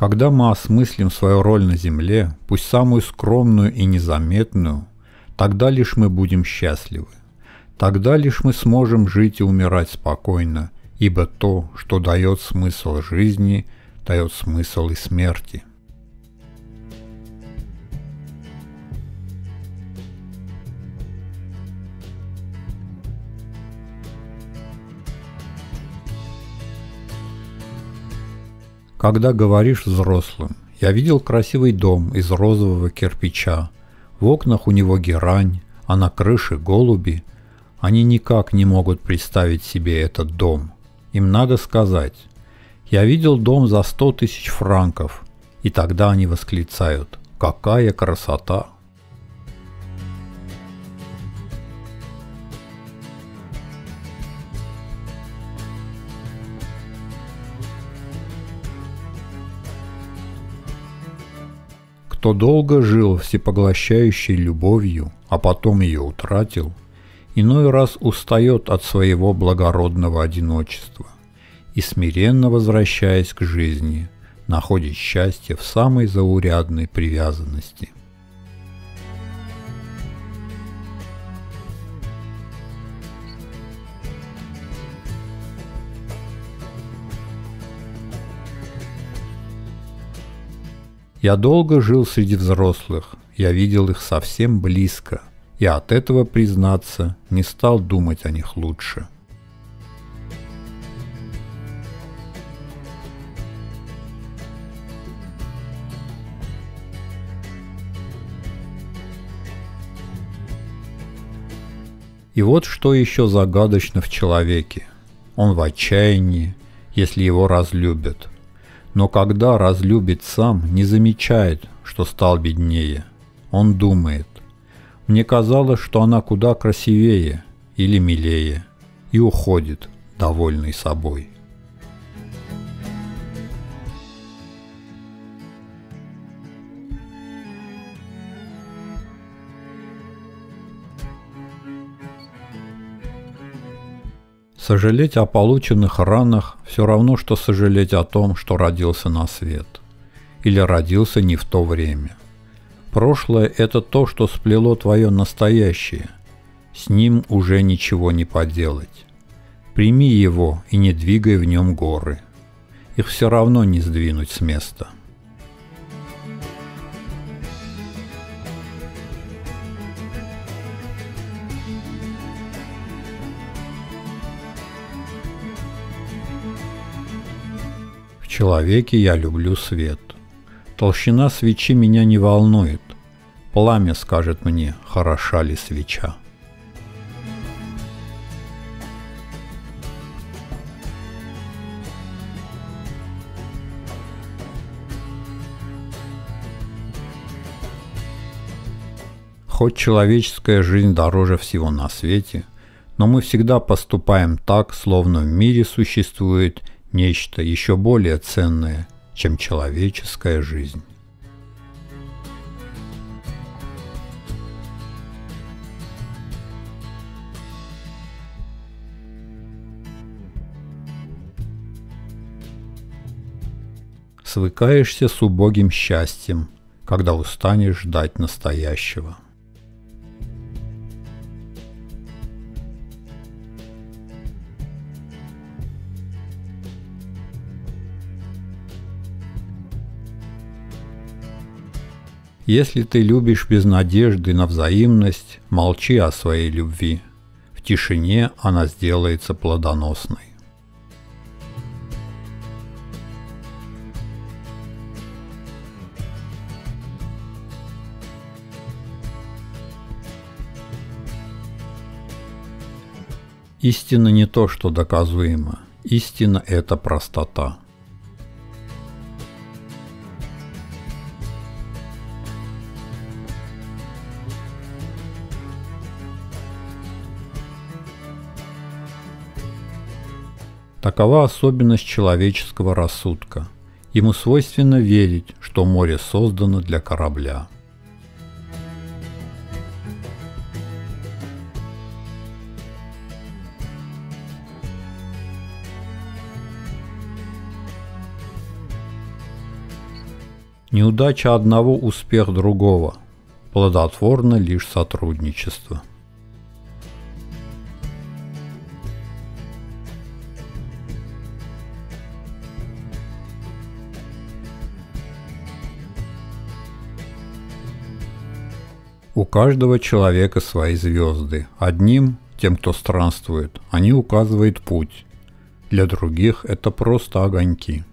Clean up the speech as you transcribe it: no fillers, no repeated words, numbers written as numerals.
Когда мы осмыслим свою роль на земле, пусть самую скромную и незаметную, тогда лишь мы будем счастливы. Тогда лишь мы сможем жить и умирать спокойно, ибо то, что дает смысл жизни, дает смысл и смерти. Когда говоришь взрослым: «Я видел красивый дом из розового кирпича, в окнах у него герань, а на крыше голуби», они никак не могут представить себе этот дом. Им надо сказать: «Я видел дом за 100 000 франков», и тогда они восклицают: «Какая красота!» Кто долго жил всепоглощающей любовью, а потом ее утратил, иной раз устает от своего благородного одиночества и, смиренно возвращаясь к жизни, находит счастье в самой заурядной привязанности. Я долго жил среди взрослых, я видел их совсем близко, и от этого, признаться, не стал думать о них лучше. И вот что еще загадочно в человеке. Он в отчаянии, если его разлюбят. Но когда разлюбит сам, не замечает, что стал беднее. Он думает: «Мне казалось, что она куда красивее или милее», и уходит, довольный собой. Сожалеть о полученных ранах все равно, что сожалеть о том, что родился на свет. Или родился не в то время. Прошлое – это то, что сплело твое настоящее. С ним уже ничего не поделать. Прими его и не двигай в нем горы. Их все равно не сдвинуть с места. В человеке я люблю свет. Толщина свечи меня не волнует. Пламя скажет мне, хороша ли свеча. Хоть человеческая жизнь дороже всего на свете, но мы всегда поступаем так, словно в мире существует нечто еще более ценное, чем человеческая жизнь. Свыкаешься с убогим счастьем, когда устанешь ждать настоящего. Если ты любишь без надежды на взаимность, молчи о своей любви. В тишине она сделается плодоносной. Истина не то, что доказуемо. Истина – это простота. Такова особенность человеческого рассудка. Ему свойственно верить, что море создано для корабля. Неудача одного – успех другого. Плодотворно лишь сотрудничество. У каждого человека свои звезды. Одним, тем, кто странствует, они указывают путь. Для других это просто огоньки.